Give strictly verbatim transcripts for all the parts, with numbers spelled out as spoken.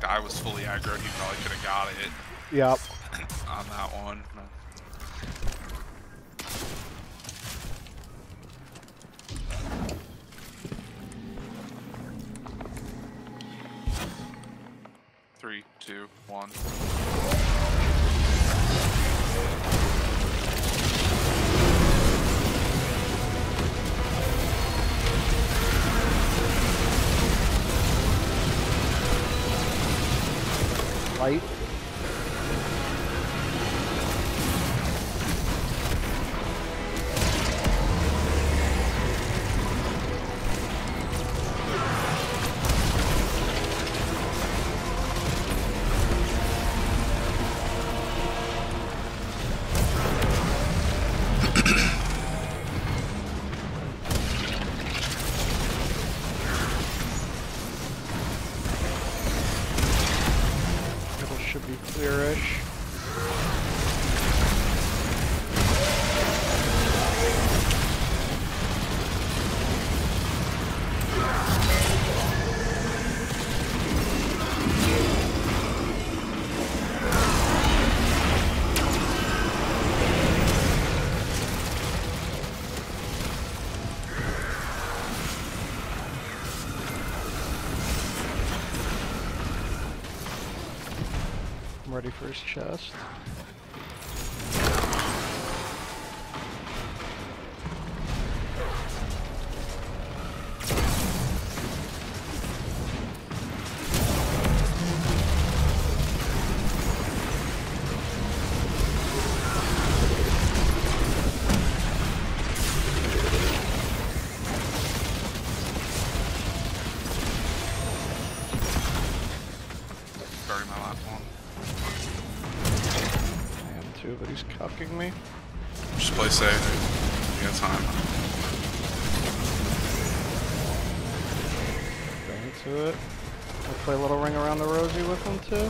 fact I was fully aggroed, he probably could have got it. Yep. On that one. Three, two, one. Light. Should be clearish. I'm ready for his chest. Bury my last one. Too, but he's cucking me. Just play safe. You got time. Go into it. I'll play a little ring around the rosy with him too.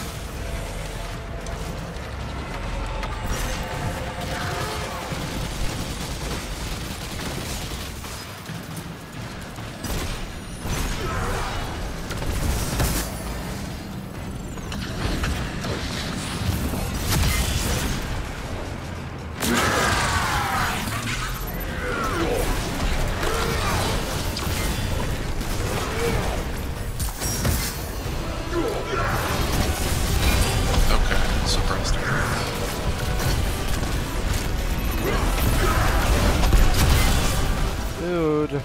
Dude.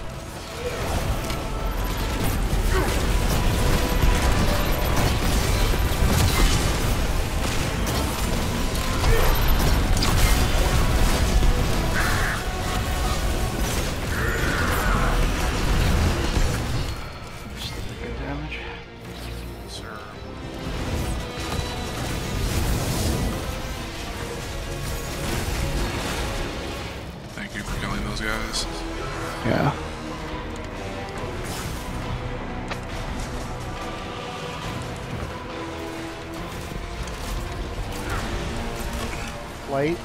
Good damage. Sir. Thank you for killing those guys. Yeah. Light.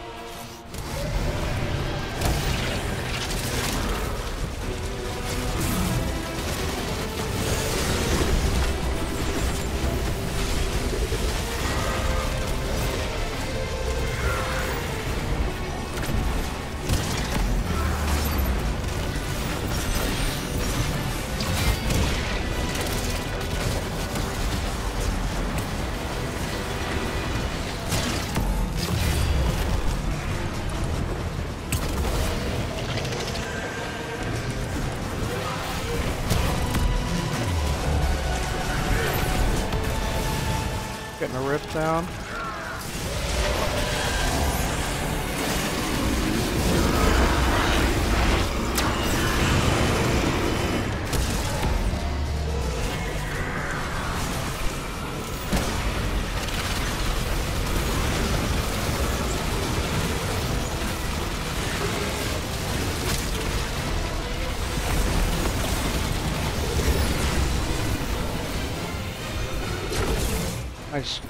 Getting a rip down. Nice.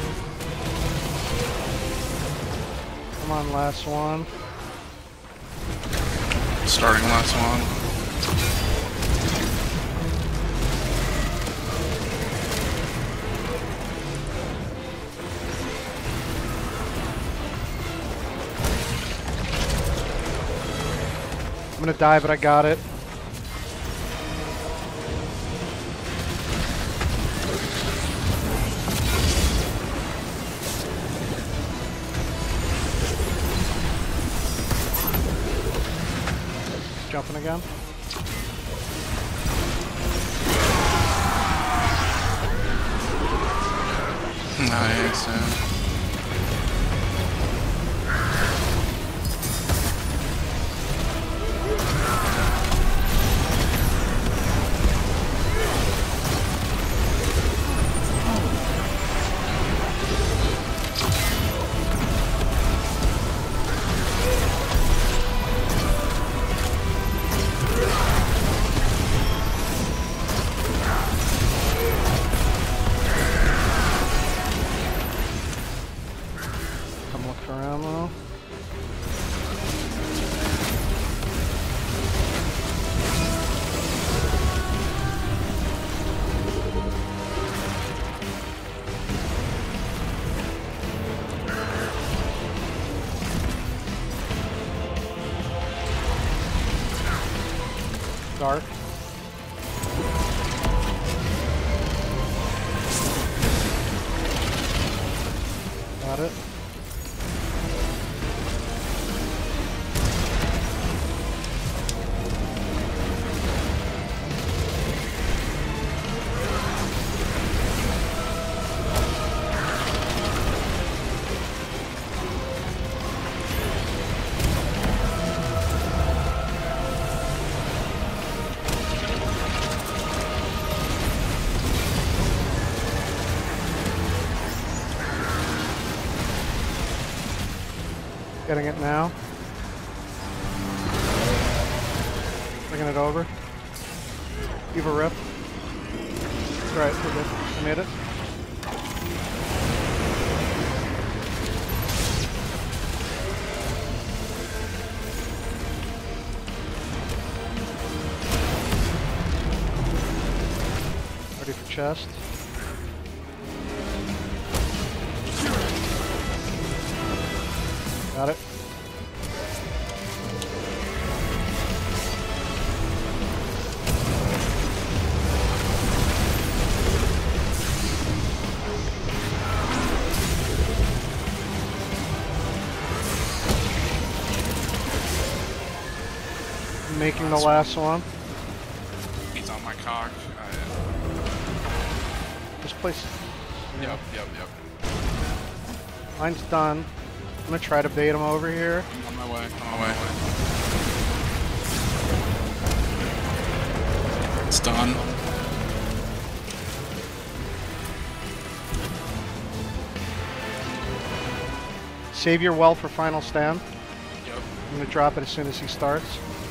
Come on, last one. Starting last one. I'm gonna die, but I got it. Jumping again. Nice. Yeah. Come look for ammo. Dark. Got it. Getting it now. Bringing it over. Give a rip. That's right, we're good. I made it. Ready for chest. Got it. Making the last one. He's on my cock. I, This place. yep, yep, yep. Mine's done. I'm gonna try to bait him over here. I'm on my way. On my way. It's done. Save your well for final stand. Yep. I'm gonna drop it as soon as he starts.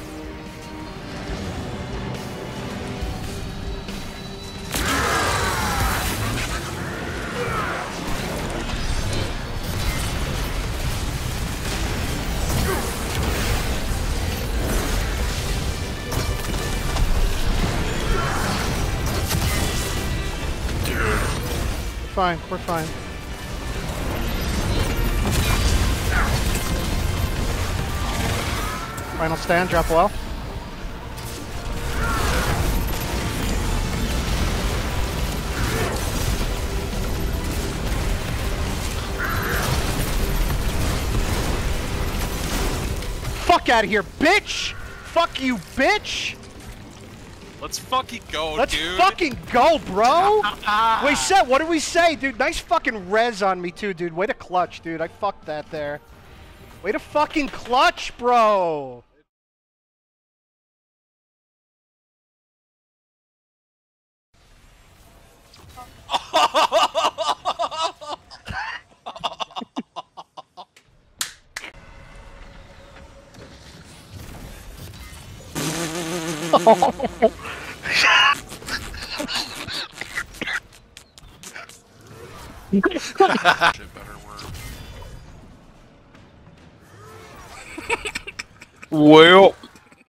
Fine, we're fine. Final stand, drop well. Fuck out of here, bitch! Fuck you, bitch! Let's fucking go, Let's dude. fucking go, bro! Wait, Seth, what did we say, dude? Nice fucking res on me, too, dude. Way to clutch, dude. I fucked that there. Way to fucking clutch, bro! Shit better work. Well.